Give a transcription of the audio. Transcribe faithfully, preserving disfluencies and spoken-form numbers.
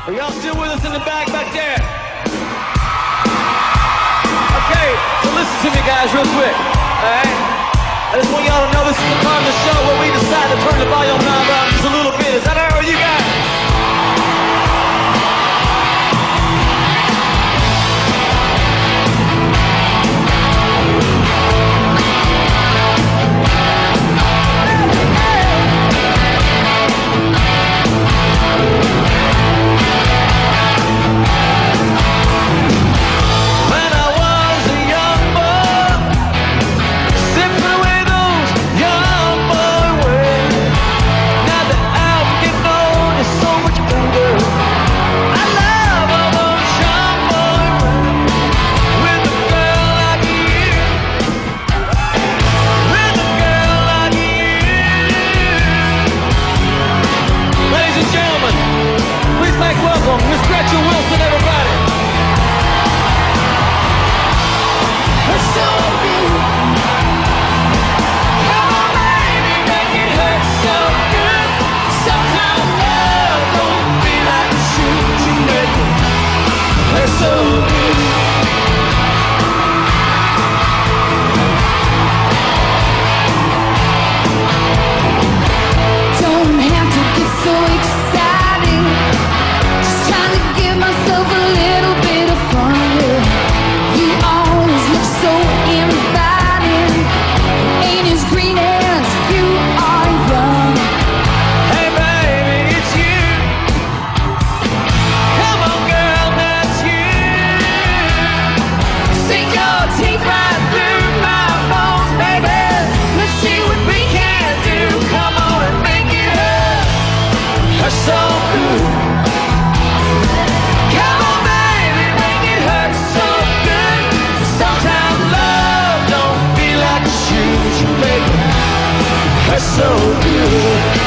Are y'all still with us in the back back there? Okay, so listen to me guys real quick, alright? I just want y'all to know this is the part of the show where we decide to turn the volume knob up just a little bit. Is that alright with you guys? Miss Gretchen Wilson, everybody. It's so good. Come on, baby, make it hurt so good. Sometimes love don't be like a shoot you make it hurt so good. Don't have to get so excited. Trying to give myself a little bit of fun. You always look so inviting, ain't as green as you are young. Hey baby, it's you. Come on girl, that's you. Sink your teeth right through my bones, baby. Let's see what we can do. Come on and make it hurt. That's so good. So good.